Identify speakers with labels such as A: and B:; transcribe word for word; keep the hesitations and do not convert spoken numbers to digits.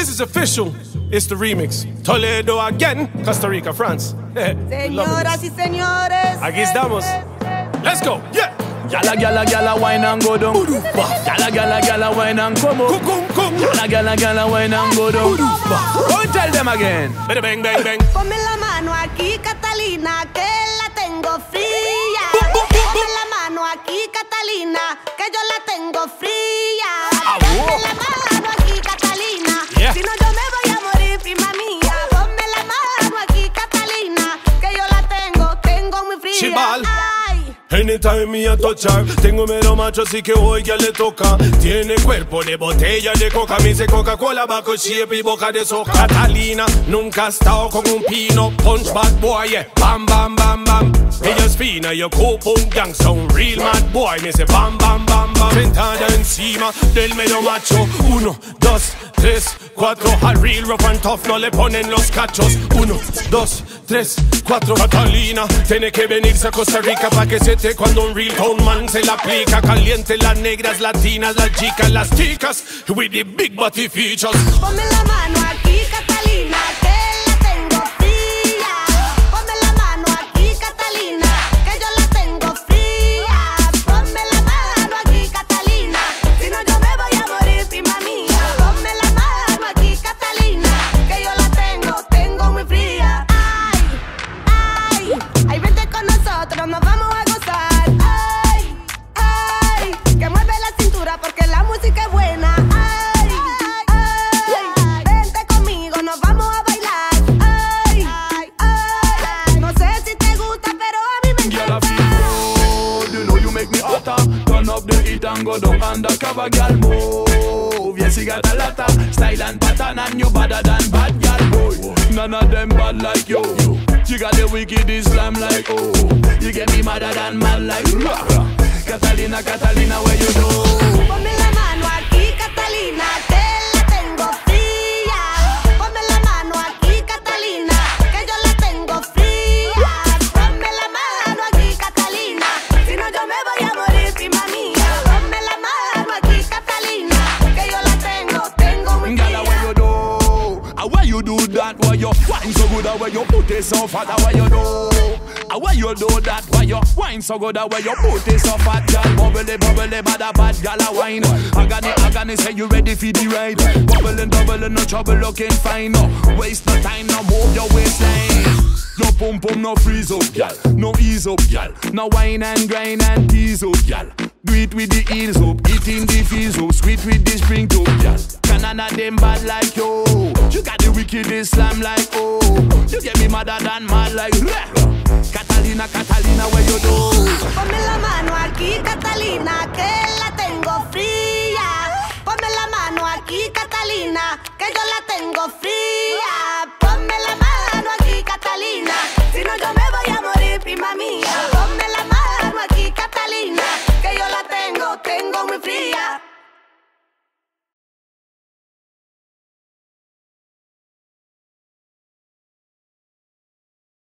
A: This is official. It's the remix. Toledo again, Costa Rica, France.
B: Señoras y señores,
A: aquí estamos. Let's go. Yeah.
C: Gala, gala, gala, wine and go down. Gala, gala, gala, wine and come up. Gala, gala, gala, wine and go down. Go tell them again.
A: Bang, bang, bang, bang.
B: Ponme la mano aquí, Catalina, que la tengo fría. Ponme la mano aquí, Catalina, que yo la tengo fría. Ponme la mano aquí, Catalina,
A: yeah.
B: Si no yo me voy a morir, prima mía. Ponme la mano aquí, Catalina, que yo la tengo, tengo muy fría.
A: Chibal.
B: Ay.
A: Anytime me a touch her, tengo mero macho así que hoy ya le toca. Tiene cuerpo de botella de coca, me dice Coca-Cola, bajo shape y boca de soca. Catalina nunca ha estado con un pino, punch bad boy, yeah. Bam, bam, bam, bam. Ella es fina, yo ocupo un gangsta, un real mad boy, me dice bam, bam, bam, bam. Sentada encima del mero macho, uno, dos, tres, cuatro. Al real rough and tough no le ponen los cachos. Uno, dos, tres, cuatro. Catalina tiene que venirse a Costa Rica pa' que se te cuando un real con man se la aplica. Caliente las negras, latinas, las chicas, las chicas with the big body features.
B: Ponme la mano aquí, Catalina, que la tengo fría. Ponme la mano aquí, Catalina, que yo la tengo fría. Ponme la mano aquí, Catalina, si no yo me voy a morir, prima mía. Ponme la mano aquí, Catalina, que yo la tengo, tengo muy fría. Ay, ay, ay, vente con nosotros, nos vamos a gozar. Ay, ay, que mueve la cintura porque la música es buena. Ay, ay, vente conmigo, nos vamos a bailar. Ay, ay, ay, no sé si te gusta, pero a mí me
C: Girl, I
B: encanta.
C: feel good, you know you make me hotter. Turn up the heat and go down undercover, girl, move. Yes, you got a lotta style and pattern, and you better than bad, girl, boy. None of them bad like you. You got the wicked Islam like, oh. You get me madder than mad like, rah, rah. Catalina, Catalina, where you do?
B: Ponme la mano aquí, Catalina, que la tengo fría. Ponme la mano aquí, Catalina, que yo la tengo fría. Ponme la mano aquí, Catalina, si no yo me voy a morir, prima mía. Ponme la mano aquí, Catalina, que yo la tengo, tengo muy
C: Gala, where
B: fría.
C: you do? Ah, why you do that? Why you wine so good? Ah, why you put it so fat? Ah, why you do? Ah, why you do that? Why you wine so good? Ah, why you put it so fat? Girl, bubbly, bubbly, bad, ah, bad, gala wine. Agony, agony, say you ready for the ride. Bubbling, doubling, no trouble, looking fine. No waste no time, no move your waistline. No pum pum, no freeze up, gal. No ease up, gal. No wine and grind and tease up, gal. Do it with the heels up, eating the feels up, sweet with the spring top, gal. Canada them bad like yo. You got the wicked Islam like oh. You get me madder than mad like rah. Catalina, Catalina, where you do?